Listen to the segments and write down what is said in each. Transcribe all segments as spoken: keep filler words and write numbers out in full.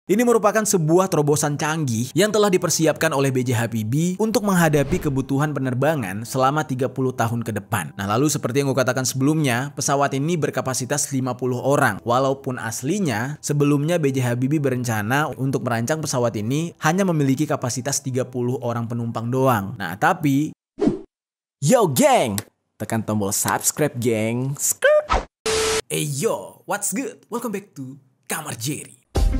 Ini merupakan sebuah terobosan canggih yang telah dipersiapkan oleh B J Habibie untuk menghadapi kebutuhan penerbangan selama tiga puluh tahun ke depan. Nah, lalu seperti yang gue katakan sebelumnya, pesawat ini berkapasitas lima puluh orang. Walaupun aslinya sebelumnya B J Habibie berencana untuk merancang pesawat ini hanya memiliki kapasitas tiga puluh orang penumpang doang. Nah, tapi yo geng, tekan tombol subscribe geng. Skirt. Hey yo, what's good? Welcome back to Kamar Jerry.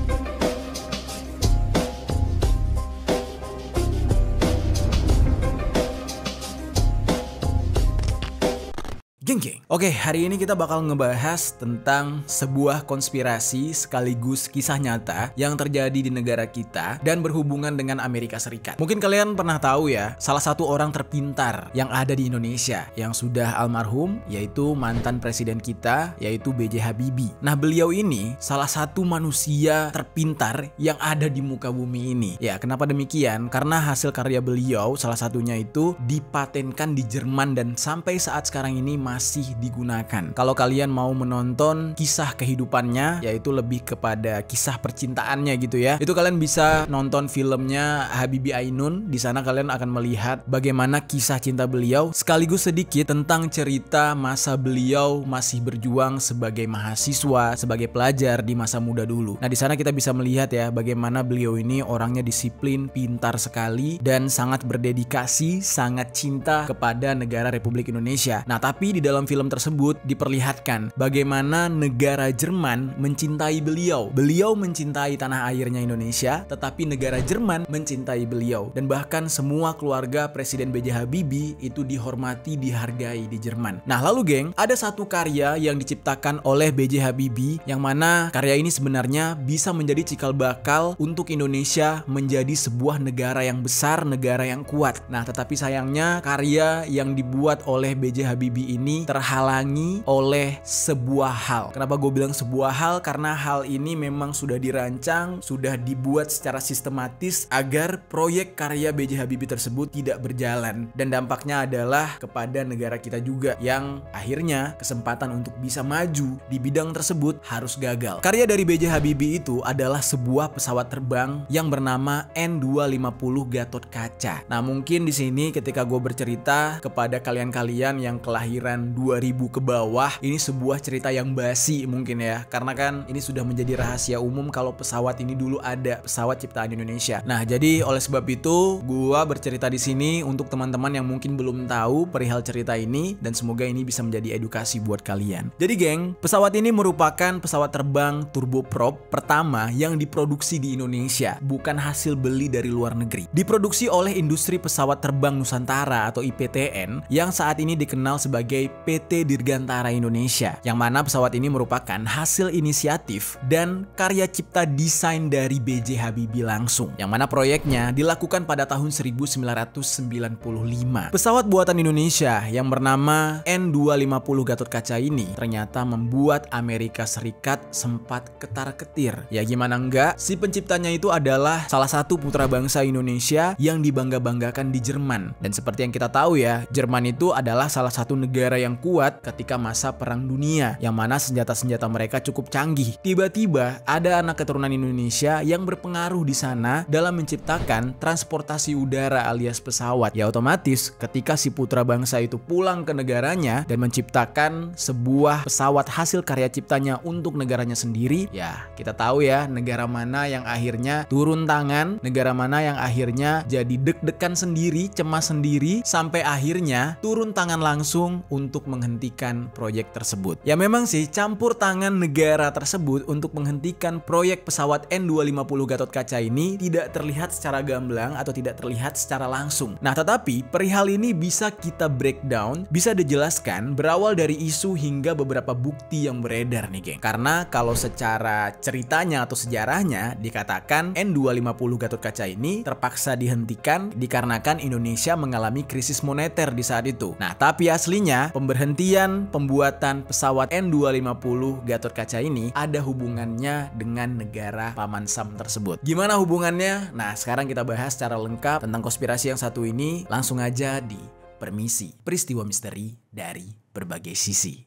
Geng-geng. Oke, hari ini kita bakal ngebahas tentang sebuah konspirasi sekaligus kisah nyata yang terjadi di negara kita dan berhubungan dengan Amerika Serikat. Mungkin kalian pernah tahu ya, salah satu orang terpintar yang ada di Indonesia yang sudah almarhum, yaitu mantan presiden kita, yaitu B J Habibie. Nah, beliau ini salah satu manusia terpintar yang ada di muka bumi ini. Ya, kenapa demikian? Karena hasil karya beliau, salah satunya itu dipatenkan di Jerman dan sampai saat sekarang ini masih masih digunakan. Kalau kalian mau menonton kisah kehidupannya, yaitu lebih kepada kisah percintaannya gitu ya, itu kalian bisa nonton filmnya Habibie Ainun. Di sana kalian akan melihat bagaimana kisah cinta beliau, sekaligus sedikit tentang cerita masa beliau masih berjuang sebagai mahasiswa, sebagai pelajar di masa muda dulu. Nah, di sana kita bisa melihat ya bagaimana beliau ini orangnya disiplin, pintar sekali, dan sangat berdedikasi, sangat cinta kepada negara Republik Indonesia. Nah, tapi di dalam film tersebut diperlihatkan bagaimana negara Jerman mencintai beliau. Beliau mencintai tanah airnya Indonesia, tetapi negara Jerman mencintai beliau. Dan bahkan semua keluarga Presiden B J Habibie itu dihormati, dihargai di Jerman. Nah, lalu geng, ada satu karya yang diciptakan oleh B J Habibie, yang mana karya ini sebenarnya bisa menjadi cikal bakal untuk Indonesia menjadi sebuah negara yang besar, negara yang kuat. Nah, tetapi sayangnya karya yang dibuat oleh B J Habibie ini terhalangi oleh sebuah hal. Kenapa gue bilang sebuah hal? Karena hal ini memang sudah dirancang, sudah dibuat secara sistematis agar proyek karya B J Habibie tersebut tidak berjalan. Dan dampaknya adalah kepada negara kita juga, yang akhirnya kesempatan untuk bisa maju di bidang tersebut harus gagal. Karya dari B J Habibie itu adalah sebuah pesawat terbang yang bernama N dua lima nol Gatotkaca. Nah, mungkin di sini ketika gue bercerita kepada kalian-kalian yang kelahiran dua ribu ke bawah, ini sebuah cerita yang basi mungkin ya, karena kan ini sudah menjadi rahasia umum kalau pesawat ini dulu ada, pesawat ciptaan Indonesia. Nah, jadi oleh sebab itu gua bercerita di sini untuk teman-teman yang mungkin belum tahu perihal cerita ini, dan semoga ini bisa menjadi edukasi buat kalian. Jadi geng, pesawat ini merupakan pesawat terbang turboprop pertama yang diproduksi di Indonesia, bukan hasil beli dari luar negeri. Diproduksi oleh Industri Pesawat Terbang Nusantara atau I P T N yang saat ini dikenal sebagai P T Dirgantara Indonesia, yang mana pesawat ini merupakan hasil inisiatif dan karya cipta desain dari B J Habibie langsung, yang mana proyeknya dilakukan pada tahun seribu sembilan ratus sembilan puluh lima. Pesawat buatan Indonesia yang bernama N dua lima nol Gatotkaca ini ternyata membuat Amerika Serikat sempat ketar-ketir. Ya gimana enggak, si penciptanya itu adalah salah satu putra bangsa Indonesia yang dibangga-banggakan di Jerman. Dan seperti yang kita tahu ya, Jerman itu adalah salah satu negara yang kuat ketika masa Perang Dunia, yang mana senjata-senjata mereka cukup canggih. Tiba-tiba ada anak keturunan Indonesia yang berpengaruh di sana dalam menciptakan transportasi udara alias pesawat. Ya otomatis ketika si putra bangsa itu pulang ke negaranya dan menciptakan sebuah pesawat hasil karya ciptanya untuk negaranya sendiri, ya kita tahu ya negara mana yang akhirnya turun tangan, negara mana yang akhirnya jadi deg-degan sendiri, cemas sendiri, sampai akhirnya turun tangan langsung untuk menghentikan proyek tersebut. Ya memang sih campur tangan negara tersebut untuk menghentikan proyek pesawat N dua lima nol Gatotkaca ini tidak terlihat secara gamblang atau tidak terlihat secara langsung. Nah, tetapi perihal ini bisa kita breakdown, bisa dijelaskan berawal dari isu hingga beberapa bukti yang beredar nih geng. Karena kalau secara ceritanya atau sejarahnya dikatakan N dua lima nol Gatotkaca ini terpaksa dihentikan dikarenakan Indonesia mengalami krisis moneter di saat itu. Nah, tapi aslinya pemberhentian pembuatan pesawat N dua lima nol Gatotkaca ini ada hubungannya dengan negara Paman Sam tersebut. Gimana hubungannya? Nah, sekarang kita bahas secara lengkap tentang konspirasi yang satu ini. Langsung aja di Permisi, peristiwa misteri dari berbagai sisi.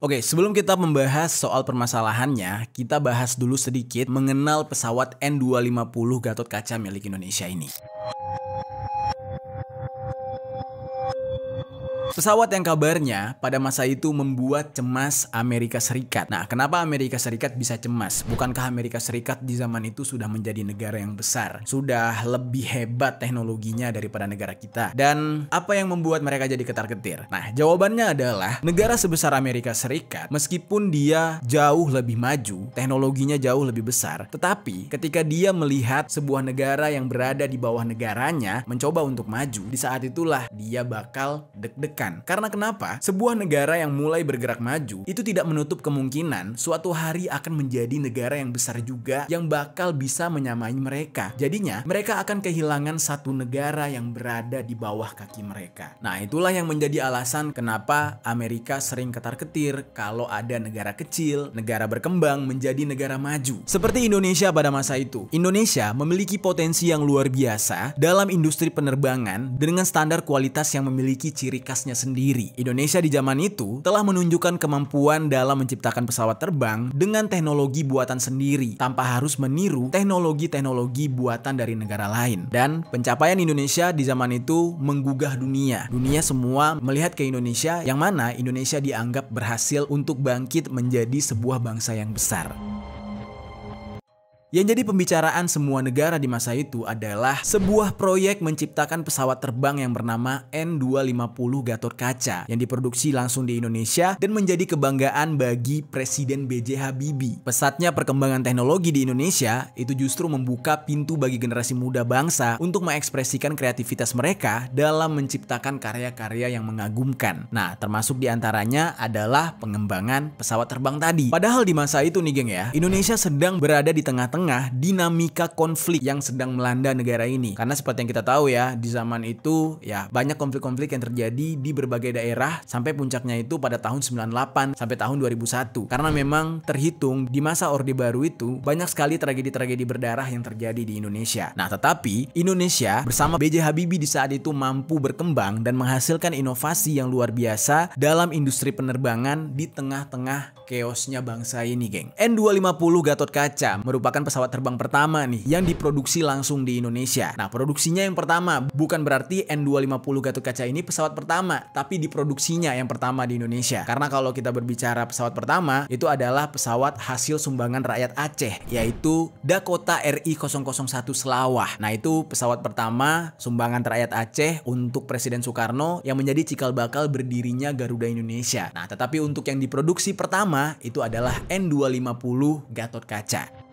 Oke, sebelum kita membahas soal permasalahannya, kita bahas dulu sedikit mengenal pesawat N dua lima nol Gatot Kaca milik Indonesia ini. Pesawat yang kabarnya pada masa itu membuat cemas Amerika Serikat. Nah, kenapa Amerika Serikat bisa cemas? Bukankah Amerika Serikat di zaman itu sudah menjadi negara yang besar? Sudah lebih hebat teknologinya daripada negara kita. Dan apa yang membuat mereka jadi ketar-ketir? Nah, jawabannya adalah negara sebesar Amerika Serikat, meskipun dia jauh lebih maju, teknologinya jauh lebih besar, tetapi ketika dia melihat sebuah negara yang berada di bawah negaranya mencoba untuk maju, di saat itulah dia bakal deg-degan. Karena kenapa? Sebuah negara yang mulai bergerak maju itu tidak menutup kemungkinan suatu hari akan menjadi negara yang besar juga yang bakal bisa menyamai mereka. Jadinya mereka akan kehilangan satu negara yang berada di bawah kaki mereka. Nah, itulah yang menjadi alasan kenapa Amerika sering ketar-ketir kalau ada negara kecil, negara berkembang menjadi negara maju. Seperti Indonesia pada masa itu. Indonesia memiliki potensi yang luar biasa dalam industri penerbangan dengan standar kualitas yang memiliki ciri khasnya sendiri. Indonesia di zaman itu telah menunjukkan kemampuan dalam menciptakan pesawat terbang dengan teknologi buatan sendiri tanpa harus meniru teknologi-teknologi buatan dari negara lain. Dan pencapaian Indonesia di zaman itu menggugah dunia. Dunia semua melihat ke Indonesia, yang mana Indonesia dianggap berhasil untuk bangkit menjadi sebuah bangsa yang besar. Yang jadi pembicaraan semua negara di masa itu adalah sebuah proyek menciptakan pesawat terbang yang bernama N dua lima nol Gatot Kaca yang diproduksi langsung di Indonesia dan menjadi kebanggaan bagi Presiden B J Habibie. Pesatnya perkembangan teknologi di Indonesia itu justru membuka pintu bagi generasi muda bangsa untuk mengekspresikan kreativitas mereka dalam menciptakan karya-karya yang mengagumkan. Nah, termasuk diantaranya adalah pengembangan pesawat terbang tadi. Padahal di masa itu nih geng ya, Indonesia sedang berada di tengah-tengah dinamika konflik yang sedang melanda negara ini. Karena seperti yang kita tahu ya, di zaman itu ya banyak konflik-konflik yang terjadi di berbagai daerah sampai puncaknya itu pada tahun sembilan puluh delapan sampai tahun dua ribu satu. Karena memang terhitung di masa Orde Baru itu banyak sekali tragedi-tragedi berdarah yang terjadi di Indonesia. Nah, tetapi Indonesia bersama B J Habibie di saat itu mampu berkembang dan menghasilkan inovasi yang luar biasa dalam industri penerbangan di tengah-tengah chaosnya bangsa ini, geng. N dua lima nol Gatot Kaca merupakan pesawat terbang pertama nih yang diproduksi langsung di Indonesia. Nah, produksinya yang pertama, bukan berarti N dua lima nol Gatot Kaca ini pesawat pertama, tapi diproduksinya yang pertama di Indonesia. Karena kalau kita berbicara pesawat pertama, itu adalah pesawat hasil sumbangan rakyat Aceh, yaitu Dakota R I nol nol satu Selawah. Nah, itu pesawat pertama sumbangan rakyat Aceh untuk Presiden Soekarno yang menjadi cikal bakal berdirinya Garuda Indonesia. Nah, tetapi untuk yang diproduksi pertama itu adalah N dua lima nol Gatot Kaca.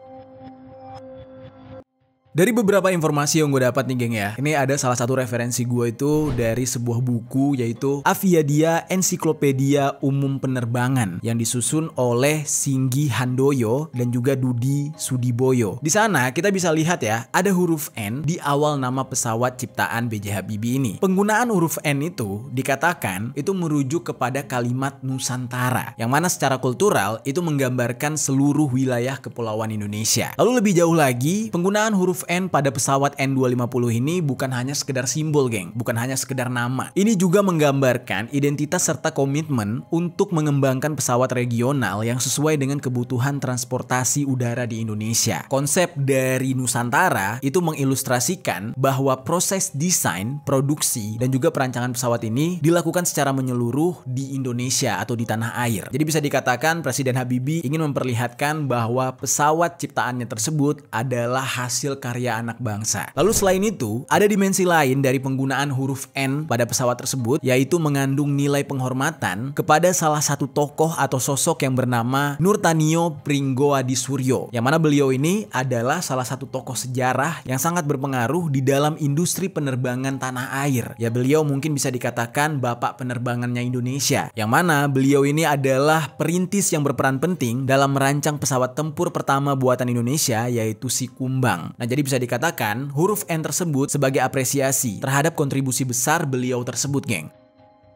Dari beberapa informasi yang gue dapat nih geng ya, ini ada salah satu referensi gue itu dari sebuah buku yaitu Aviadia Ensiklopedia Umum Penerbangan yang disusun oleh Singgi Handoyo dan juga Dudi Sudiboyo. Di sana kita bisa lihat ya, ada huruf N di awal nama pesawat ciptaan B J Habibie ini. Penggunaan huruf N itu dikatakan itu merujuk kepada kalimat Nusantara, yang mana secara kultural itu menggambarkan seluruh wilayah kepulauan Indonesia. Lalu lebih jauh lagi, penggunaan huruf N pada pesawat N dua lima nol ini bukan hanya sekedar simbol, geng, bukan hanya sekedar nama. Ini juga menggambarkan identitas serta komitmen untuk mengembangkan pesawat regional yang sesuai dengan kebutuhan transportasi udara di Indonesia. Konsep dari Nusantara itu mengilustrasikan bahwa proses desain, produksi, dan juga perancangan pesawat ini dilakukan secara menyeluruh di Indonesia atau di tanah air. Jadi bisa dikatakan Presiden Habibie ingin memperlihatkan bahwa pesawat ciptaannya tersebut adalah hasil karya anak bangsa. Lalu selain itu, ada dimensi lain dari penggunaan huruf N pada pesawat tersebut, yaitu mengandung nilai penghormatan kepada salah satu tokoh atau sosok yang bernama Nurtanio Pringgoadi Suryo, yang mana beliau ini adalah salah satu tokoh sejarah yang sangat berpengaruh di dalam industri penerbangan tanah air. Ya, beliau mungkin bisa dikatakan bapak penerbangannya Indonesia, yang mana beliau ini adalah perintis yang berperan penting dalam merancang pesawat tempur pertama buatan Indonesia, yaitu Sikumbang. Nah, jadi bisa dikatakan huruf N tersebut sebagai apresiasi terhadap kontribusi besar beliau tersebut, geng.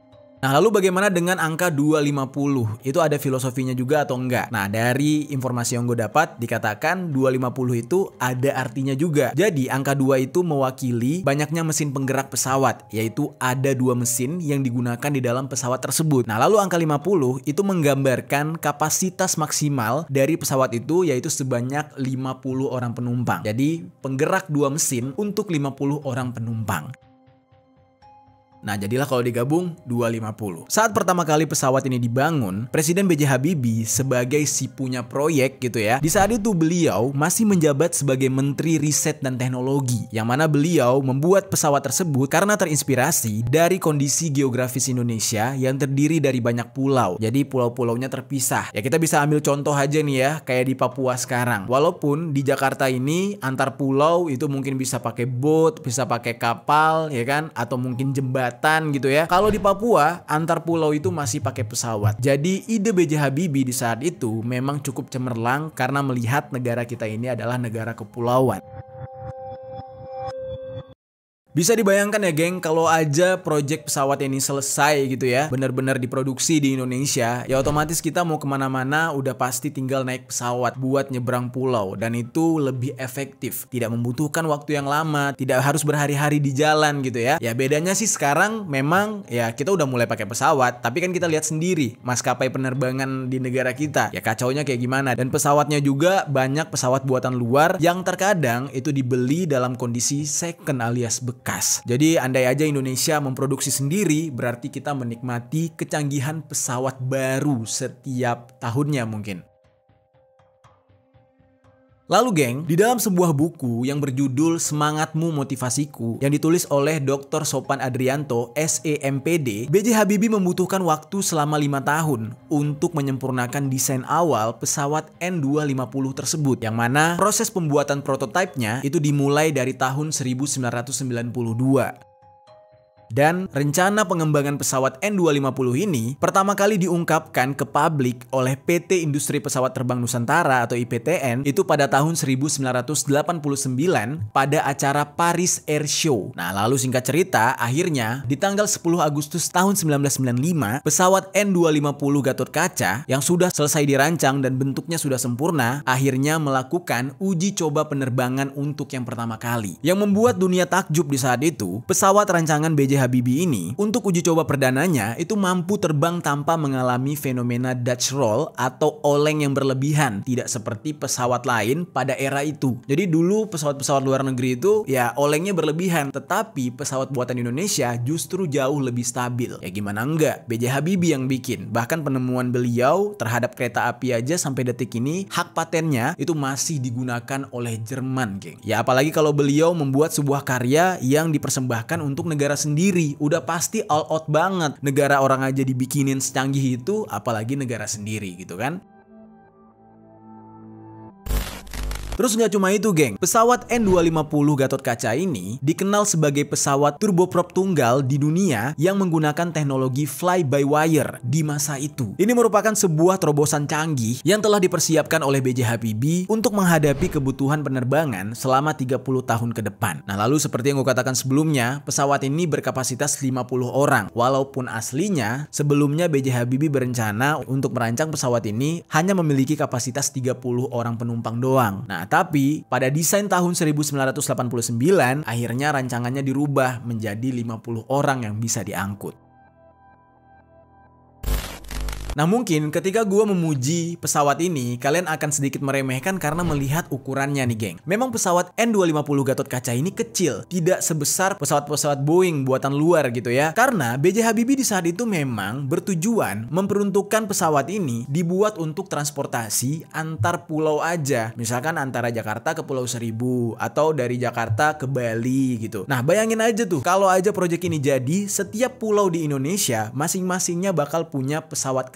Nah, lalu bagaimana dengan angka dua ratus lima puluh? Itu ada filosofinya juga atau enggak? Nah, dari informasi yang gue dapat dikatakan dua ratus lima puluh itu ada artinya juga. Jadi, angka dua itu mewakili banyaknya mesin penggerak pesawat, yaitu ada dua mesin yang digunakan di dalam pesawat tersebut. Nah, lalu angka lima puluh itu menggambarkan kapasitas maksimal dari pesawat itu, yaitu sebanyak lima puluh orang penumpang. Jadi, penggerak dua mesin untuk lima puluh orang penumpang. Nah, jadilah kalau digabung dua ratus lima puluh. Saat pertama kali pesawat ini dibangun, Presiden B J Habibie sebagai si punya proyek gitu ya. Di saat itu beliau masih menjabat sebagai Menteri Riset dan Teknologi, yang mana beliau membuat pesawat tersebut karena terinspirasi dari kondisi geografis Indonesia yang terdiri dari banyak pulau. Jadi pulau-pulaunya terpisah. Ya kita bisa ambil contoh aja nih ya, kayak di Papua sekarang. Walaupun di Jakarta ini antar pulau itu mungkin bisa pakai boat, bisa pakai kapal ya kan, atau mungkin jembatan gitu ya. Kalau di Papua, antar pulau itu masih pakai pesawat. Jadi ide B J Habibie di saat itu memang cukup cemerlang karena melihat negara kita ini adalah negara kepulauan. Bisa dibayangkan ya geng, kalau aja project pesawat ini selesai gitu ya, benar-benar diproduksi di Indonesia, ya otomatis kita mau kemana-mana udah pasti tinggal naik pesawat buat nyebrang pulau. Dan itu lebih efektif, tidak membutuhkan waktu yang lama, tidak harus berhari-hari di jalan gitu ya. Ya bedanya sih sekarang memang ya kita udah mulai pakai pesawat, tapi kan kita lihat sendiri maskapai penerbangan di negara kita, ya kacaunya kayak gimana. Dan pesawatnya juga banyak pesawat buatan luar yang terkadang itu dibeli dalam kondisi second alias bekas. Jadi andai aja Indonesia memproduksi sendiri, berarti kita menikmati kecanggihan pesawat baru setiap tahunnya mungkin. Lalu geng, di dalam sebuah buku yang berjudul Semangatmu Motivasiku yang ditulis oleh doktor Sopan Adrianto, S E M P D, B J Habibie membutuhkan waktu selama lima tahun untuk menyempurnakan desain awal pesawat N dua ratus lima puluh tersebut, yang mana proses pembuatan prototipenya itu dimulai dari tahun seribu sembilan ratus sembilan puluh dua. Dan rencana pengembangan pesawat N dua ratus lima puluh ini pertama kali diungkapkan ke publik oleh P T Industri Pesawat Terbang Nusantara atau I P T N itu pada tahun seribu sembilan ratus delapan puluh sembilan pada acara Paris Air Show. Nah lalu singkat cerita, akhirnya di tanggal sepuluh Agustus tahun seribu sembilan ratus sembilan puluh lima pesawat N dua ratus lima puluh Gatot-Kaca yang sudah selesai dirancang dan bentuknya sudah sempurna akhirnya melakukan uji coba penerbangan untuk yang pertama kali. Yang membuat dunia takjub di saat itu, pesawat rancangan B J Habibie ini untuk uji coba perdananya itu mampu terbang tanpa mengalami fenomena Dutch roll atau oleng yang berlebihan, tidak seperti pesawat lain pada era itu. Jadi dulu pesawat-pesawat luar negeri itu ya olengnya berlebihan, tetapi pesawat buatan Indonesia justru jauh lebih stabil. Ya gimana enggak, B J Habibie yang bikin. Bahkan penemuan beliau terhadap kereta api aja sampai detik ini hak patennya itu masih digunakan oleh Jerman, geng. Ya apalagi kalau beliau membuat sebuah karya yang dipersembahkan untuk negara sendiri. Udah pasti all out banget. Negara orang aja dibikinin secanggih itu, apalagi negara sendiri gitu kan. Terus nggak cuma itu geng, pesawat N dua ratus lima puluh Gatot-Kaca ini dikenal sebagai pesawat turboprop tunggal di dunia yang menggunakan teknologi fly-by-wire di masa itu. Ini merupakan sebuah terobosan canggih yang telah dipersiapkan oleh B J Habibie untuk menghadapi kebutuhan penerbangan selama tiga puluh tahun ke depan. Nah lalu seperti yang gue katakan sebelumnya, pesawat ini berkapasitas lima puluh orang. Walaupun aslinya sebelumnya B J Habibie berencana untuk merancang pesawat ini hanya memiliki kapasitas tiga puluh orang penumpang doang. Nah tapi pada desain tahun seribu sembilan ratus delapan puluh sembilan akhirnya rancangannya dirubah menjadi lima puluh orang yang bisa diangkut. Nah mungkin ketika gue memuji pesawat ini, kalian akan sedikit meremehkan karena melihat ukurannya nih geng. Memang pesawat N dua ratus lima puluh Gatot-Kaca ini kecil, tidak sebesar pesawat-pesawat Boeing buatan luar gitu ya. Karena B J Habibie di saat itu memang bertujuan memperuntukkan pesawat ini dibuat untuk transportasi antar pulau aja. Misalkan antara Jakarta ke Pulau Seribu atau dari Jakarta ke Bali gitu. Nah bayangin aja tuh, kalau aja proyek ini jadi, setiap pulau di Indonesia masing-masingnya bakal punya pesawat kecil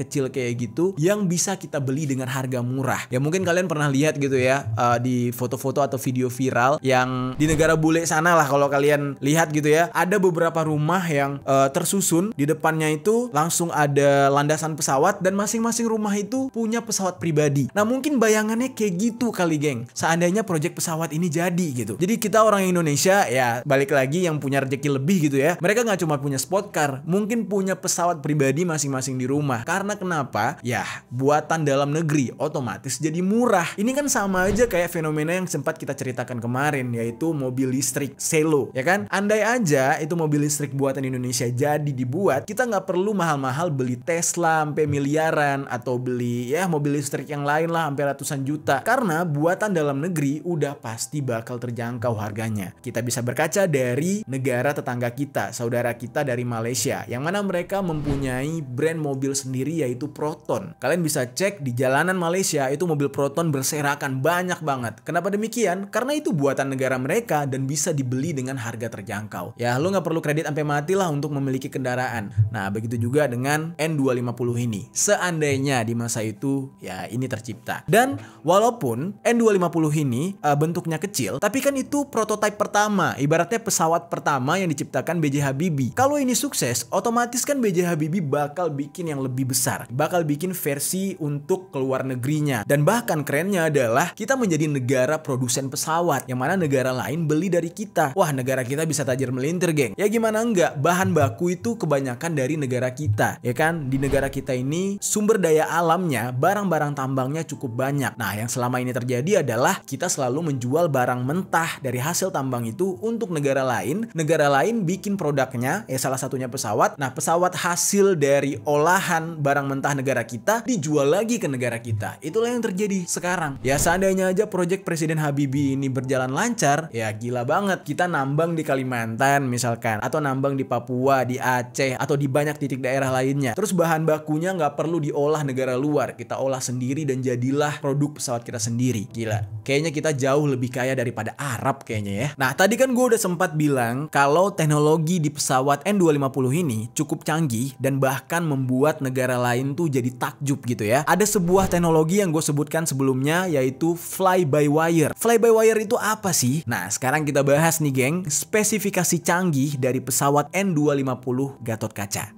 kecil kayak gitu yang bisa kita beli dengan harga murah. Ya mungkin kalian pernah lihat gitu ya uh, di foto-foto atau video viral yang di negara bule sana lah, kalau kalian lihat gitu ya, ada beberapa rumah yang uh, tersusun, di depannya itu langsung ada landasan pesawat dan masing-masing rumah itu punya pesawat pribadi. Nah mungkin bayangannya kayak gitu kali geng, seandainya proyek pesawat ini jadi gitu. Jadi kita orang Indonesia ya balik lagi yang punya rezeki lebih gitu ya, mereka nggak cuma punya sport car, mungkin punya pesawat pribadi masing-masing di rumah. Karena kenapa? Ya buatan dalam negeri otomatis jadi murah. Ini kan sama aja kayak fenomena yang sempat kita ceritakan kemarin, yaitu mobil listrik Selo, ya kan? Andai aja itu mobil listrik buatan Indonesia jadi dibuat, kita nggak perlu mahal-mahal beli Tesla sampai miliaran atau beli ya mobil listrik yang lain lah sampai ratusan juta. Karena buatan dalam negeri udah pasti bakal terjangkau harganya. Kita bisa berkaca dari negara tetangga kita, saudara kita dari Malaysia, yang mana mereka mempunyai brand mobil sendiri yaitu Proton. Kalian bisa cek di jalanan Malaysia itu mobil Proton berserakan banyak banget. Kenapa demikian? Karena itu buatan negara mereka dan bisa dibeli dengan harga terjangkau. Ya lu nggak perlu kredit sampai mati lah untuk memiliki kendaraan. Nah begitu juga dengan N dua lima puluh ini. Seandainya di masa itu ya ini tercipta. Dan walaupun N dua lima puluh ini uh, bentuknya kecil, tapi kan itu prototipe pertama, ibaratnya pesawat pertama yang diciptakan B J Habibie. Kalau ini sukses, otomatis kan B J Habibie bakal bikin yang lebih besar, bakal bikin versi untuk keluar negerinya. Dan bahkan kerennya adalah kita menjadi negara produsen pesawat, yang mana negara lain beli dari kita. Wah negara kita bisa tajir melintir geng. Ya gimana enggak, bahan baku itu kebanyakan dari negara kita, ya kan? Di negara kita ini sumber daya alamnya, barang-barang tambangnya cukup banyak. Nah yang selama ini terjadi adalah kita selalu menjual barang mentah dari hasil tambang itu untuk negara lain. Negara lain bikin produknya, ya salah satunya pesawat. Nah pesawat hasil dari olahan barang mentah negara kita dijual lagi ke negara kita. Itulah yang terjadi sekarang. Ya seandainya aja proyek Presiden Habibie ini berjalan lancar, ya gila banget. Kita nambang di Kalimantan misalkan, atau nambang di Papua, di Aceh, atau di banyak titik daerah lainnya. Terus bahan bakunya nggak perlu diolah negara luar, kita olah sendiri dan jadilah produk pesawat kita sendiri. Gila, kayaknya kita jauh lebih kaya daripada Arab kayaknya ya. Nah tadi kan gue udah sempat bilang kalau teknologi di pesawat N dua lima puluh ini cukup canggih dan bahkan membuat negara lain tuh jadi takjub gitu ya. Ada sebuah teknologi yang gue sebutkan sebelumnya yaitu fly by wire. Fly by wire itu apa sih? Nah sekarang kita bahas nih geng, spesifikasi canggih dari pesawat N dua lima puluh Gatot-Kaca.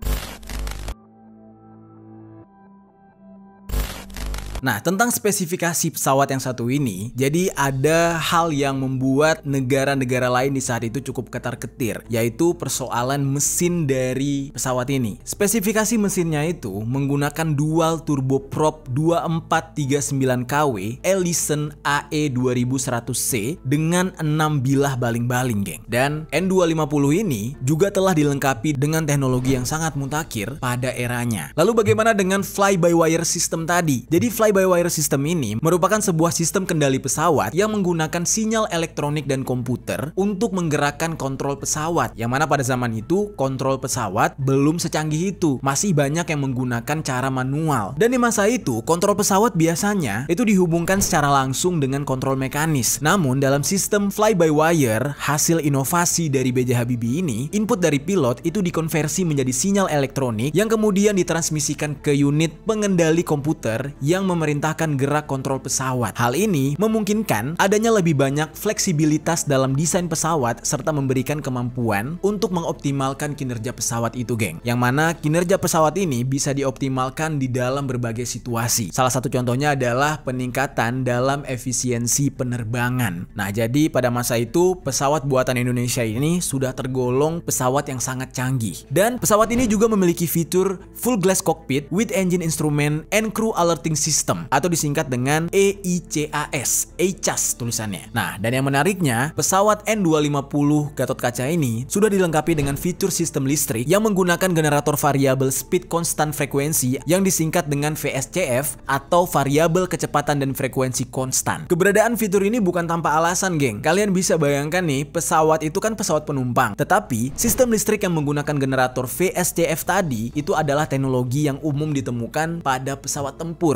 Nah, tentang spesifikasi pesawat yang satu ini, jadi ada hal yang membuat negara-negara lain di saat itu cukup ketar-ketir, yaitu persoalan mesin dari pesawat ini. Spesifikasi mesinnya itu menggunakan dual turboprop dua empat tiga sembilan K W Ellison A E dua ribu seratus C dengan enam bilah baling-baling, geng. Dan N dua lima puluh ini juga telah dilengkapi dengan teknologi yang sangat mutakhir pada eranya. Lalu bagaimana dengan fly-by-wire system tadi? Jadi fly Fly-by-wire system ini merupakan sebuah sistem kendali pesawat yang menggunakan sinyal elektronik dan komputer untuk menggerakkan kontrol pesawat. Yang mana pada zaman itu kontrol pesawat belum secanggih itu, masih banyak yang menggunakan cara manual. Dan di masa itu kontrol pesawat biasanya itu dihubungkan secara langsung dengan kontrol mekanis. Namun dalam sistem fly-by-wire hasil inovasi dari B J Habibie ini, input dari pilot itu dikonversi menjadi sinyal elektronik yang kemudian ditransmisikan ke unit pengendali komputer yang memerintahkan gerak kontrol pesawat. Hal ini memungkinkan adanya lebih banyak fleksibilitas dalam desain pesawat serta memberikan kemampuan untuk mengoptimalkan kinerja pesawat itu, geng. Yang mana kinerja pesawat ini bisa dioptimalkan di dalam berbagai situasi. Salah satu contohnya adalah peningkatan dalam efisiensi penerbangan. Nah, jadi pada masa itu pesawat buatan Indonesia ini sudah tergolong pesawat yang sangat canggih. Dan pesawat ini juga memiliki fitur full glass cockpit with engine instrument and crew alerting system, atau disingkat dengan E I C A S, E I C A S tulisannya. Nah, dan yang menariknya, pesawat N dua lima puluh Gatot-Kaca ini sudah dilengkapi dengan fitur sistem listrik yang menggunakan generator variabel speed constant frekuensi yang disingkat dengan V S C F atau variabel kecepatan dan frekuensi konstan. Keberadaan fitur ini bukan tanpa alasan, geng. Kalian bisa bayangkan nih, pesawat itu kan pesawat penumpang, tetapi sistem listrik yang menggunakan generator V S C F tadi itu adalah teknologi yang umum ditemukan pada pesawat tempur. Jadi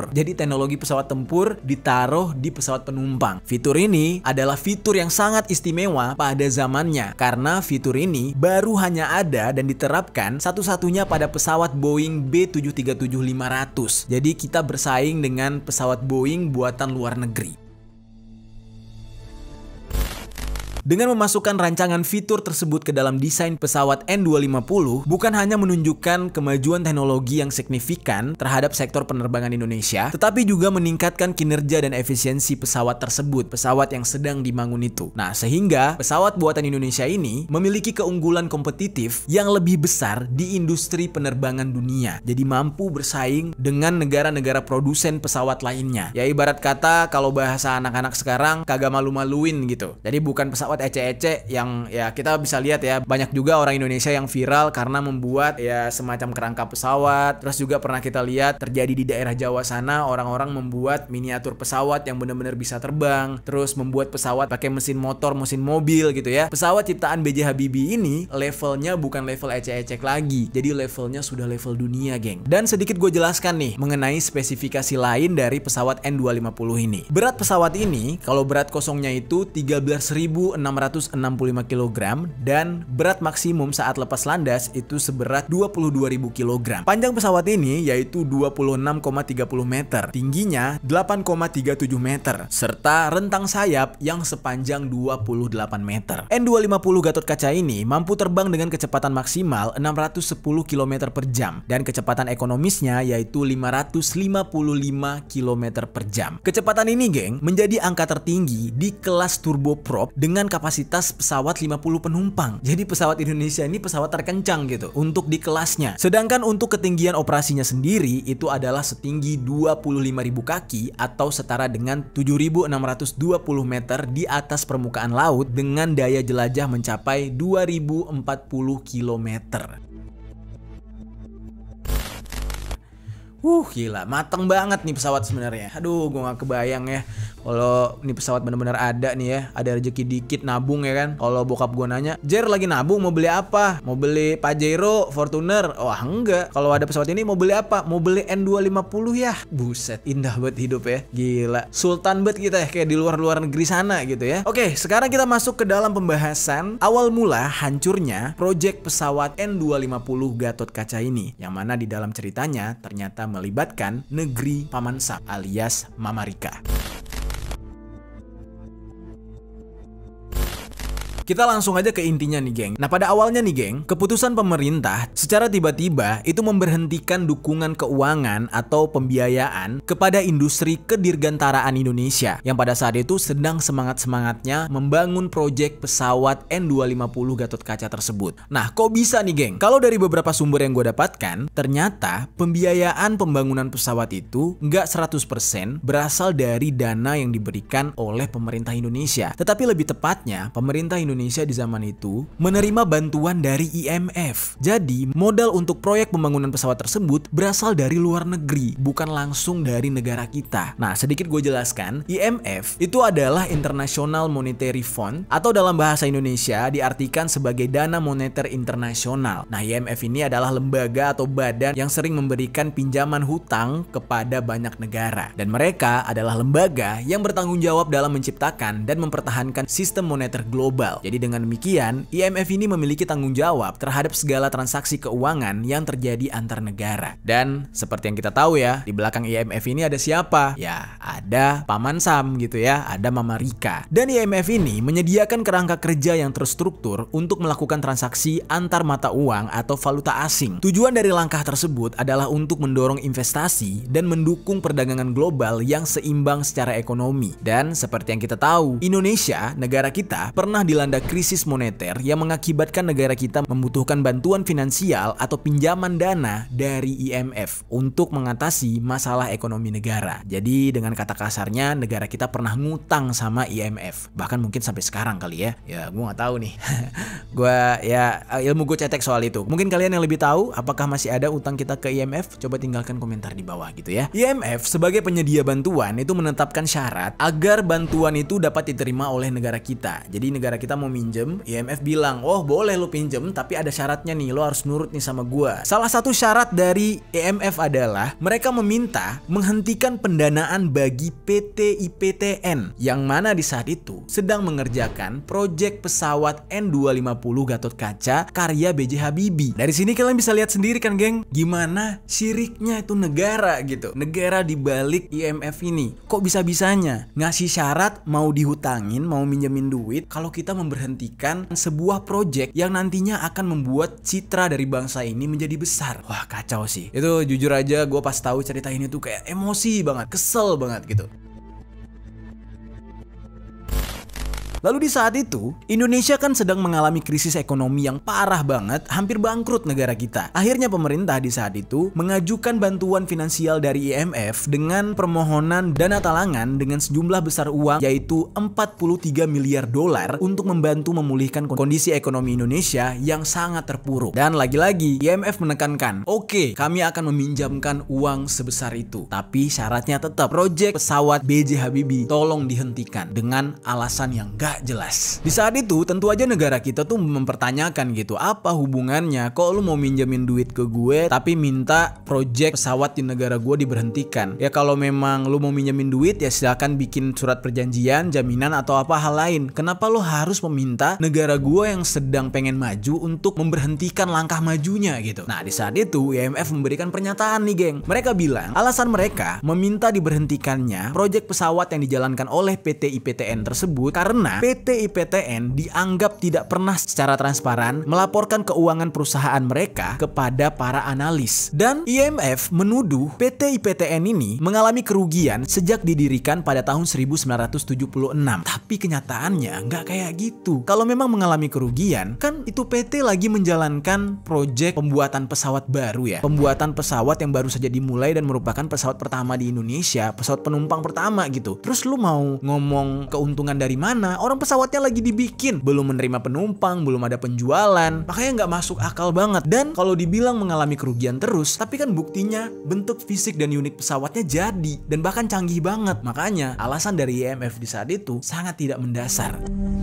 teknologi pesawat tempur ditaruh di pesawat penumpang. Fitur ini adalah fitur yang sangat istimewa pada zamannya karena fitur ini baru hanya ada dan diterapkan satu-satunya pada pesawat Boeing B tujuh tiga tujuh lima ratus. Jadi kita bersaing dengan pesawat Boeing buatan luar negeri. Dengan memasukkan rancangan fitur tersebut ke dalam desain pesawat N dua lima nol, bukan hanya menunjukkan kemajuan teknologi yang signifikan terhadap sektor penerbangan Indonesia, tetapi juga meningkatkan kinerja dan efisiensi pesawat tersebut, pesawat yang sedang dibangun itu. Nah, sehingga pesawat buatan Indonesia ini memiliki keunggulan kompetitif yang lebih besar di industri penerbangan dunia. Jadi mampu bersaing dengan negara-negara produsen pesawat lainnya. Ya ibarat kata kalau bahasa anak-anak sekarang kagak malu-maluin gitu. Jadi bukan pesawat ece-ece yang ya kita bisa lihat ya, banyak juga orang Indonesia yang viral karena membuat ya semacam kerangka pesawat. Terus juga pernah kita lihat terjadi di daerah Jawa sana, orang-orang membuat miniatur pesawat yang benar-benar bisa terbang, terus membuat pesawat pakai mesin motor, mesin mobil gitu ya. Pesawat ciptaan B J Habibie ini levelnya bukan level ece-ece lagi, jadi levelnya sudah level dunia, geng. Dan sedikit gue jelaskan nih mengenai spesifikasi lain dari pesawat N dua lima nol ini. Berat pesawat ini, kalau berat kosongnya itu tiga belas ribu enam ratus enam puluh lima kilogram dan berat maksimum saat lepas landas itu seberat dua puluh dua ribu kilogram. Panjang pesawat ini yaitu dua puluh enam koma tiga puluh meter, tingginya delapan koma tiga tujuh meter, serta rentang sayap yang sepanjang dua puluh delapan meter. N dua lima nol Gatot Kaca ini mampu terbang dengan kecepatan maksimal enam ratus sepuluh kilometer per jam dan kecepatan ekonomisnya yaitu lima ratus lima puluh lima kilometer per jam. Kecepatan ini, geng, menjadi angka tertinggi di kelas turboprop dengan kapasitas pesawat lima puluh penumpang. Jadi pesawat Indonesia ini pesawat terkencang gitu untuk di kelasnya. Sedangkan untuk ketinggian operasinya sendiri itu adalah setinggi dua puluh lima ribu kaki atau setara dengan tujuh ribu enam ratus dua puluh meter di atas permukaan laut dengan daya jelajah mencapai dua ribu empat puluh kilometer. Uh, gila, mateng banget nih pesawat sebenarnya. Aduh, gue gak kebayang ya kalau ini pesawat bener-bener ada nih ya, ada rezeki dikit nabung ya kan. Kalau bokap gue nanya, Jer lagi nabung mau beli apa? Mau beli Pajero, Fortuner? Wah enggak. Kalau ada pesawat ini mau beli apa? Mau beli N dua lima nol ya. Buset, indah banget hidup ya. Gila, sultan banget kita ya, kayak di luar-luar negeri sana gitu ya. Oke, sekarang kita masuk ke dalam pembahasan awal mula hancurnya proyek pesawat N dua lima nol Gatot Kaca ini, yang mana di dalam ceritanya ternyata melibatkan negeri Paman Sam alias Mama Rika. Kita langsung aja ke intinya nih, geng. Nah, pada awalnya nih, geng, keputusan pemerintah secara tiba-tiba itu memberhentikan dukungan keuangan atau pembiayaan kepada industri kedirgantaraan Indonesia yang pada saat itu sedang semangat-semangatnya membangun proyek pesawat N dua lima nol Gatot Kaca tersebut. Nah, kok bisa nih, geng? Kalau dari beberapa sumber yang gue dapatkan, ternyata pembiayaan pembangunan pesawat itu nggak seratus persen berasal dari dana yang diberikan oleh pemerintah Indonesia. Tetapi lebih tepatnya, pemerintah Indonesia Indonesia di zaman itu menerima bantuan dari I M F. Jadi, modal untuk proyek pembangunan pesawat tersebut berasal dari luar negeri, bukan langsung dari negara kita. Nah, sedikit gue jelaskan, I M F itu adalah International Monetary Fund atau dalam bahasa Indonesia diartikan sebagai Dana Moneter Internasional. Nah, I M F ini adalah lembaga atau badan yang sering memberikan pinjaman hutang kepada banyak negara. Dan mereka adalah lembaga yang bertanggung jawab dalam menciptakan dan mempertahankan sistem moneter global. Jadi dengan demikian, I M F ini memiliki tanggung jawab terhadap segala transaksi keuangan yang terjadi antar negara. Dan seperti yang kita tahu ya, di belakang I M F ini ada siapa? Ya, ada Paman Sam gitu ya, ada Mama Rika. Dan I M F ini menyediakan kerangka kerja yang terstruktur untuk melakukan transaksi antar mata uang atau valuta asing. Tujuan dari langkah tersebut adalah untuk mendorong investasi dan mendukung perdagangan global yang seimbang secara ekonomi. Dan seperti yang kita tahu, Indonesia, negara kita, pernah dilanda krisis moneter yang mengakibatkan negara kita membutuhkan bantuan finansial atau pinjaman dana dari I M F untuk mengatasi masalah ekonomi negara. Jadi dengan kata kasarnya, negara kita pernah ngutang sama I M F, bahkan mungkin sampai sekarang kali ya. Ya gue nggak tahu nih. Gue ya ilmu gue cetek soal itu. Mungkin kalian yang lebih tahu apakah masih ada utang kita ke I M F? Coba tinggalkan komentar di bawah gitu ya. I M F sebagai penyedia bantuan itu menetapkan syarat agar bantuan itu dapat diterima oleh negara kita. Jadi negara kita mau minjem, I M F bilang, oh boleh lu pinjem, tapi ada syaratnya nih, lo harus nurut nih sama gua. Salah satu syarat dari I M F adalah mereka meminta menghentikan pendanaan bagi P T I P T N yang mana di saat itu sedang mengerjakan proyek pesawat N dua lima nol Gatot Kaca karya B J Habibie. Dari sini kalian bisa lihat sendiri kan geng, gimana siriknya itu negara gitu. Negara di balik I M F ini. Kok bisa-bisanya ngasih syarat mau dihutangin, mau minjemin duit kalau kita memberhentikan sebuah proyek yang nantinya akan membuat citra dari bangsa ini menjadi besar. Wah kacau sih. Itu jujur aja gue pas tahu cerita ini tuh kayak emosi banget, kesel banget gitu. Lalu di saat itu, Indonesia kan sedang mengalami krisis ekonomi yang parah banget, hampir bangkrut negara kita. Akhirnya pemerintah di saat itu mengajukan bantuan finansial dari I M F dengan permohonan dana talangan dengan sejumlah besar uang yaitu empat puluh tiga miliar dolar untuk membantu memulihkan kondisi ekonomi Indonesia yang sangat terpuruk. Dan lagi-lagi I M F menekankan, oke, okay, kami akan meminjamkan uang sebesar itu. Tapi syaratnya tetap proyek pesawat B J Habibie tolong dihentikan dengan alasan yang gak jelas. Di saat itu tentu aja negara kita tuh mempertanyakan gitu, apa hubungannya kok lu mau minjemin duit ke gue tapi minta proyek pesawat di negara gue diberhentikan. Ya kalau memang lu mau minjemin duit ya silakan bikin surat perjanjian, jaminan atau apa hal lain. Kenapa lu harus meminta negara gue yang sedang pengen maju untuk memberhentikan langkah majunya gitu. Nah di saat itu I M F memberikan pernyataan nih geng. Mereka bilang alasan mereka meminta diberhentikannya proyek pesawat yang dijalankan oleh P T I P T N tersebut karena P T I P T N dianggap tidak pernah secara transparan melaporkan keuangan perusahaan mereka kepada para analis. Dan I M F menuduh P T I P T N ini mengalami kerugian sejak didirikan pada tahun seribu sembilan ratus tujuh puluh enam. Tapi kenyataannya nggak kayak gitu. Kalau memang mengalami kerugian, kan itu P T lagi menjalankan proyek pembuatan pesawat baru ya. Pembuatan pesawat yang baru saja dimulai dan merupakan pesawat pertama di Indonesia, pesawat penumpang pertama gitu. Terus lu mau ngomong keuntungan dari mana? Orang pesawatnya lagi dibikin, belum menerima penumpang, belum ada penjualan, makanya nggak masuk akal banget. Dan kalau dibilang mengalami kerugian terus, tapi kan buktinya bentuk fisik dan unit pesawatnya jadi dan bahkan canggih banget. Makanya alasan dari I M F di saat itu sangat tidak mendasar.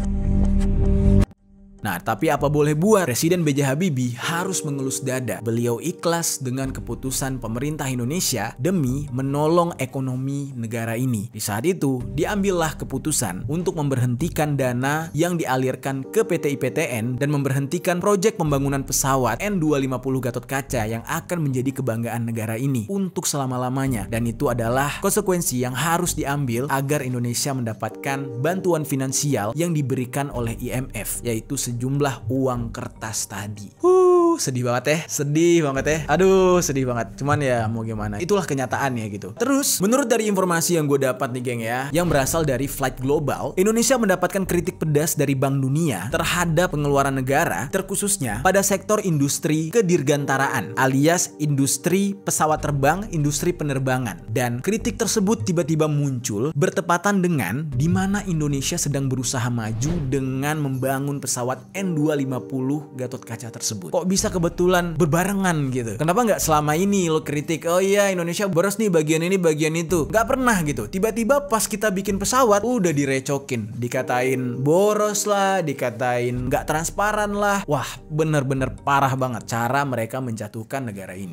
Nah, tapi apa boleh buat, Presiden B J Habibie harus mengelus dada. Beliau ikhlas dengan keputusan pemerintah Indonesia demi menolong ekonomi negara ini. Di saat itu, diambillah keputusan untuk memberhentikan dana yang dialirkan ke P T I P T N dan memberhentikan proyek pembangunan pesawat N dua lima nol Gatot Kaca yang akan menjadi kebanggaan negara ini untuk selama-lamanya. Dan itu adalah konsekuensi yang harus diambil agar Indonesia mendapatkan bantuan finansial yang diberikan oleh I M F, yaitu sejumlah uang kertas tadi. Huh, sedih banget ya, sedih banget ya. Aduh, sedih banget. Cuman ya mau gimana, itulah kenyataannya gitu. Terus, menurut dari informasi yang gue dapat nih geng ya, yang berasal dari Flight Global, Indonesia mendapatkan kritik pedas dari Bank Dunia terhadap pengeluaran negara, terkhususnya pada sektor industri kedirgantaraan, alias industri pesawat terbang, industri penerbangan. Dan kritik tersebut tiba-tiba muncul bertepatan dengan di mana Indonesia sedang berusaha maju dengan membangun pesawat N dua lima nol Gatot Kaca tersebut. Kok bisa kebetulan berbarengan gitu? Kenapa nggak selama ini lo kritik, oh iya Indonesia boros nih bagian ini bagian itu? Nggak pernah gitu. Tiba-tiba pas kita bikin pesawat udah direcokin, dikatain boros lah, dikatain nggak transparan lah. Wah bener-bener parah banget cara mereka menjatuhkan negara ini.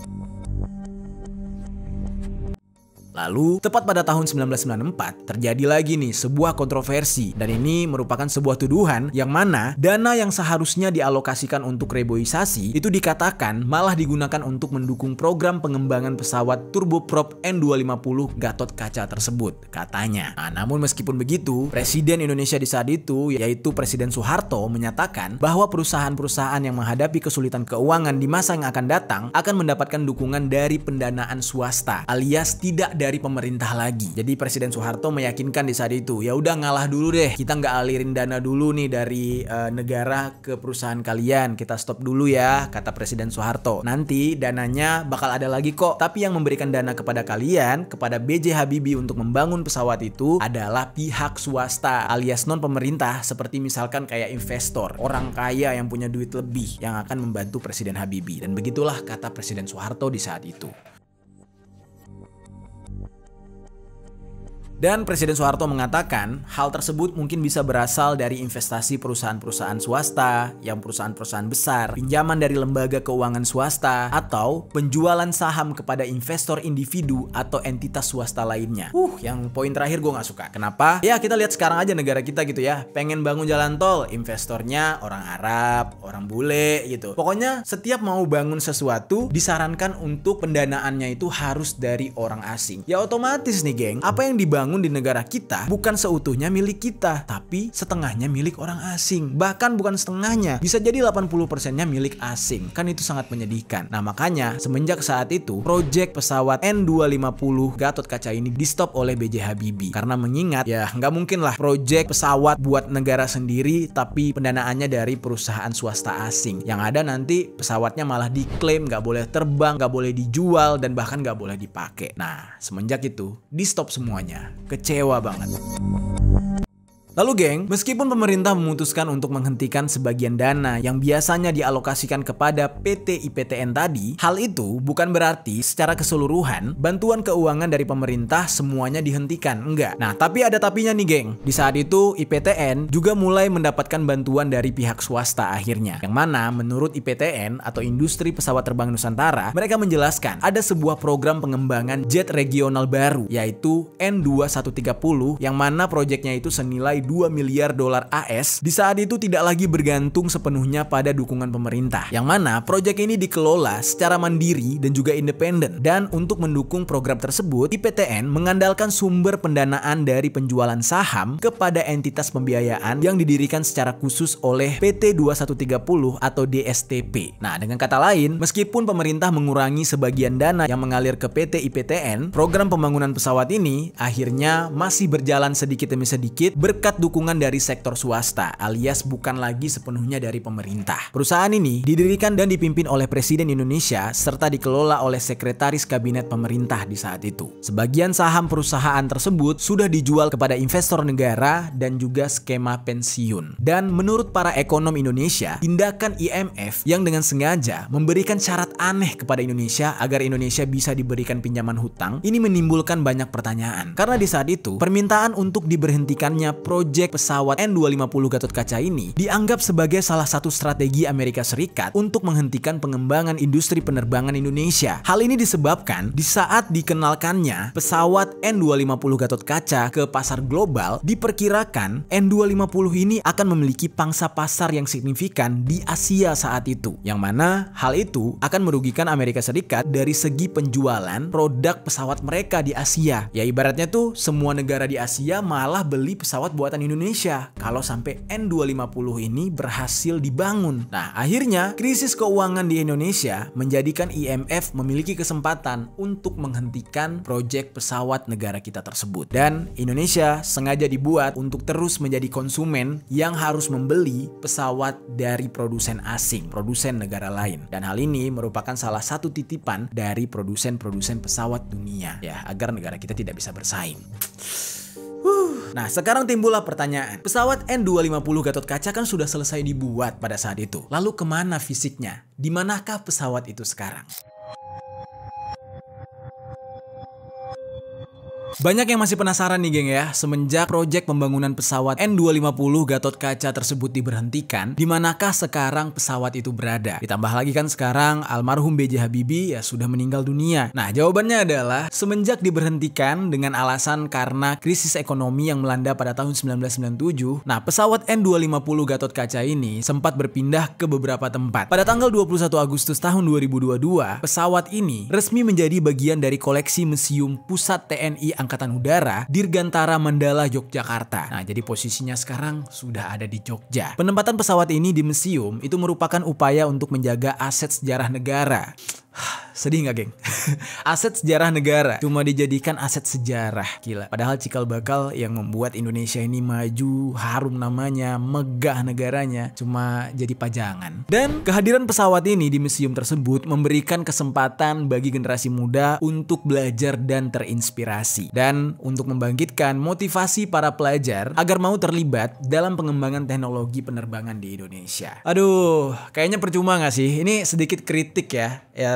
Lalu, tepat pada tahun seribu sembilan ratus sembilan puluh empat, terjadi lagi nih sebuah kontroversi. Dan ini merupakan sebuah tuduhan yang mana dana yang seharusnya dialokasikan untuk reboisasi itu dikatakan malah digunakan untuk mendukung program pengembangan pesawat turboprop N dua lima nol Gatot Kaca tersebut, katanya. Nah, namun meskipun begitu, Presiden Indonesia di saat itu, yaitu Presiden Soeharto, menyatakan bahwa perusahaan-perusahaan yang menghadapi kesulitan keuangan di masa yang akan datang akan mendapatkan dukungan dari pendanaan swasta, alias tidak dari pemerintah lagi. Jadi Presiden Soeharto meyakinkan di saat itu, ya udah ngalah dulu deh, kita nggak alirin dana dulu nih dari uh, negara ke perusahaan kalian, kita stop dulu ya, kata Presiden Soeharto. Nanti dananya bakal ada lagi kok, tapi yang memberikan dana kepada kalian, kepada B J Habibie untuk membangun pesawat itu adalah pihak swasta, alias non pemerintah, seperti misalkan kayak investor, orang kaya yang punya duit lebih yang akan membantu Presiden Habibie. Dan begitulah kata Presiden Soeharto di saat itu. Dan Presiden Soeharto mengatakan hal tersebut mungkin bisa berasal dari investasi perusahaan-perusahaan swasta, yang perusahaan-perusahaan besar, pinjaman dari lembaga keuangan swasta, atau penjualan saham kepada investor individu atau entitas swasta lainnya. Uh, yang poin terakhir gue nggak suka. Kenapa? Ya kita lihat sekarang aja negara kita gitu ya, pengen bangun jalan tol, investornya orang Arab, orang bule gitu. Pokoknya setiap mau bangun sesuatu disarankan untuk pendanaannya itu harus dari orang asing. Ya otomatis nih geng, apa yang dibangun di negara kita bukan seutuhnya milik kita, tapi setengahnya milik orang asing. Bahkan bukan setengahnya, bisa jadi delapan puluh persennya milik asing. Kan itu sangat menyedihkan. Nah makanya semenjak saat itu proyek pesawat N dua lima nol Gatot-Kaca ini di stop oleh B J Habibie. Karena mengingat ya nggak mungkin lah proyek pesawat buat negara sendiri tapi pendanaannya dari perusahaan swasta asing. Yang ada nanti pesawatnya malah diklaim nggak boleh terbang, nggak boleh dijual, dan bahkan nggak boleh dipakai. Nah semenjak itu di stop semuanya. Kecewa banget. Lalu geng, meskipun pemerintah memutuskan untuk menghentikan sebagian dana yang biasanya dialokasikan kepada P T I P T N tadi, hal itu bukan berarti secara keseluruhan bantuan keuangan dari pemerintah semuanya dihentikan, enggak. Nah, tapi ada tapinya nih geng. Di saat itu I P T N juga mulai mendapatkan bantuan dari pihak swasta akhirnya. Yang mana menurut I P T N atau Industri Pesawat Terbang Nusantara, mereka menjelaskan ada sebuah program pengembangan jet regional baru yaitu N dua satu tiga nol yang mana proyeknya itu senilai dua miliar dolar A S di saat itu tidak lagi bergantung sepenuhnya pada dukungan pemerintah. Yang mana proyek ini dikelola secara mandiri dan juga independen. Dan untuk mendukung program tersebut, I P T N mengandalkan sumber pendanaan dari penjualan saham kepada entitas pembiayaan yang didirikan secara khusus oleh P T dua satu tiga nol atau D S T P. Nah, dengan kata lain, meskipun pemerintah mengurangi sebagian dana yang mengalir ke P T I P T N, program pembangunan pesawat ini akhirnya masih berjalan sedikit demi sedikit berkat dukungan dari sektor swasta alias bukan lagi sepenuhnya dari pemerintah. Perusahaan ini didirikan dan dipimpin oleh Presiden Indonesia serta dikelola oleh Sekretaris Kabinet Pemerintah di saat itu. Sebagian saham perusahaan tersebut sudah dijual kepada investor negara dan juga skema pensiun. Dan menurut para ekonom Indonesia, tindakan I M F yang dengan sengaja memberikan syarat aneh kepada Indonesia agar Indonesia bisa diberikan pinjaman hutang ini menimbulkan banyak pertanyaan. Karena di saat itu permintaan untuk diberhentikannya proyek pesawat N dua lima nol Gatot-Kaca ini dianggap sebagai salah satu strategi Amerika Serikat untuk menghentikan pengembangan industri penerbangan Indonesia. Hal ini disebabkan di saat dikenalkannya pesawat N dua lima nol Gatot-Kaca ke pasar global, diperkirakan N dua lima nol ini akan memiliki pangsa pasar yang signifikan di Asia saat itu. Yang mana hal itu akan merugikan Amerika Serikat dari segi penjualan produk pesawat mereka di Asia. Ya ibaratnya tuh semua negara di Asia malah beli pesawat buatan Indonesia kalau sampai N dua lima nol ini berhasil dibangun. Nah, akhirnya krisis keuangan di Indonesia menjadikan I M F memiliki kesempatan untuk menghentikan proyek pesawat negara kita tersebut. Dan Indonesia sengaja dibuat untuk terus menjadi konsumen yang harus membeli pesawat dari produsen asing, produsen negara lain. Dan hal ini merupakan salah satu titipan dari produsen-produsen pesawat dunia ya, agar negara kita tidak bisa bersaing. Nah, sekarang timbullah pertanyaan. Pesawat N dua lima nol Gatot-Kaca kan sudah selesai dibuat pada saat itu. Lalu kemana fisiknya? Di manakah pesawat itu sekarang? Banyak yang masih penasaran nih geng ya, semenjak proyek pembangunan pesawat N dua lima nol Gatot-Kaca tersebut diberhentikan, di manakah sekarang pesawat itu berada? Ditambah lagi kan sekarang almarhum B J Habibie ya sudah meninggal dunia. Nah, jawabannya adalah semenjak diberhentikan dengan alasan karena krisis ekonomi yang melanda pada tahun seribu sembilan ratus sembilan puluh tujuh, nah pesawat N dua lima nol Gatot-Kaca ini sempat berpindah ke beberapa tempat. Pada tanggal dua puluh satu Agustus tahun dua ribu dua puluh dua, pesawat ini resmi menjadi bagian dari koleksi Museum Pusat T N I Angkatan Udara Dirgantara Mandala Yogyakarta. Nah, jadi posisinya sekarang sudah ada di Jogja. Penempatan pesawat ini di museum itu merupakan upaya untuk menjaga aset sejarah negara. Sedih nggak geng? Aset sejarah negara cuma dijadikan aset sejarah. Gila. Padahal cikal bakal yang membuat Indonesia ini maju, harum namanya, megah negaranya, cuma jadi pajangan. Dan kehadiran pesawat ini di museum tersebut memberikan kesempatan bagi generasi muda untuk belajar dan terinspirasi. Dan untuk membangkitkan motivasi para pelajar agar mau terlibat dalam pengembangan teknologi penerbangan di Indonesia. Aduh, kayaknya percuma nggak sih? Ini sedikit kritik ya. Ya, tapi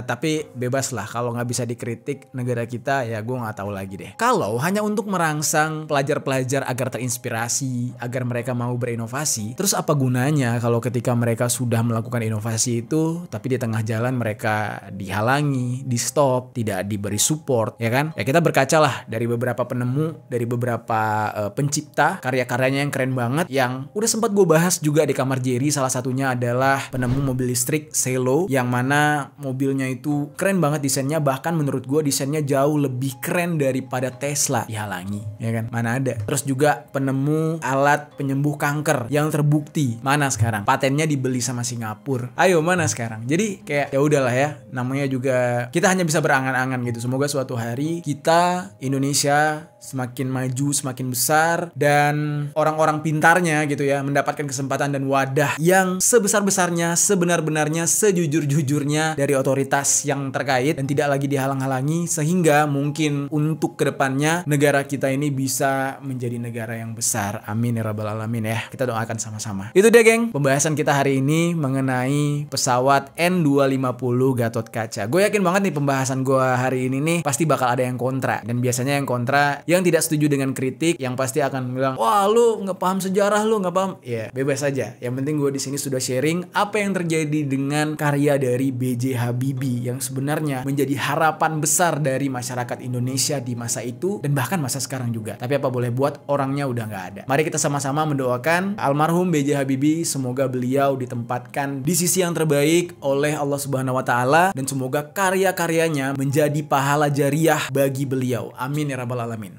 bebas lah kalau nggak bisa dikritik negara kita, ya gue nggak tahu lagi deh. Kalau hanya untuk merangsang pelajar-pelajar agar terinspirasi, agar mereka mau berinovasi, terus apa gunanya kalau ketika mereka sudah melakukan inovasi itu, tapi di tengah jalan mereka dihalangi, di stop, tidak diberi support, ya kan? Ya kita berkaca lah dari beberapa penemu, dari beberapa uh, pencipta karya-karyanya yang keren banget, yang udah sempat gue bahas juga di Kamar Jerry. Salah satunya adalah penemu mobil listrik Cielo, yang mana mobilnya itu keren banget desainnya, bahkan menurut gue desainnya jauh lebih keren daripada Tesla. Dihalangi, ya kan? Mana ada. Terus juga penemu alat penyembuh kanker yang terbukti, mana sekarang? Patennya dibeli sama Singapura. Ayo, mana sekarang? Jadi kayak ya udahlah ya, namanya juga kita hanya bisa berangan-angan gitu. Semoga suatu hari kita Indonesia semakin maju, semakin besar, dan orang-orang pintarnya gitu ya mendapatkan kesempatan dan wadah yang sebesar-besarnya, sebenar-benarnya, sejujur-jujurnya dari otoritas yang terkait, dan tidak lagi dihalang-halangi, sehingga mungkin untuk kedepannya negara kita ini bisa menjadi negara yang besar. Amin ya rabbal alamin ya. Kita doakan sama-sama. Itu dia geng, pembahasan kita hari ini mengenai pesawat N dua lima nol Gatot-Kaca. Gue yakin banget nih pembahasan gue hari ini nih pasti bakal ada yang kontra, dan biasanya yang kontra yang tidak setuju dengan kritik, yang pasti akan bilang, wah lu nggak paham sejarah, lu nggak paham. Ya bebas aja. Yang penting gue di sini sudah sharing apa yang terjadi dengan karya dari B J Habibie yang sebenarnya menjadi harapan besar dari masyarakat Indonesia di masa itu dan bahkan masa sekarang juga. Tapi apa boleh buat, orangnya udah nggak ada. Mari kita sama-sama mendoakan almarhum B J Habibie, semoga beliau ditempatkan di sisi yang terbaik oleh Allah Subhanahu wa taala, dan semoga karya-karyanya menjadi pahala jariah bagi beliau. Amin ya rabbal alamin.